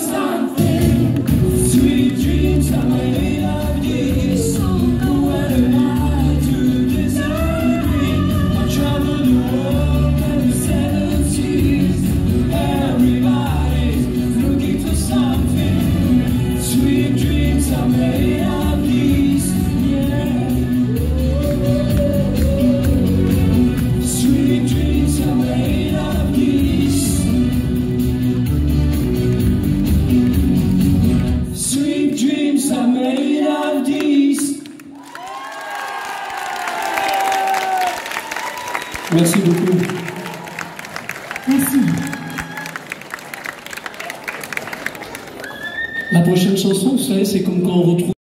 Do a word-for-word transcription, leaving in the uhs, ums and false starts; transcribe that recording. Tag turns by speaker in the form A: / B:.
A: something. Sweet dreams are made of this. Who am I to disagree? I traveled the world in the seventies. Everybody's looking for something. Sweet dreams are made of these. Yeah. Sweet dreams are made of these. Sweet dreams are made of these. Merci beaucoup.
B: Merci.
A: La prochaine chanson, vous savez, c'est comme quand on retrouve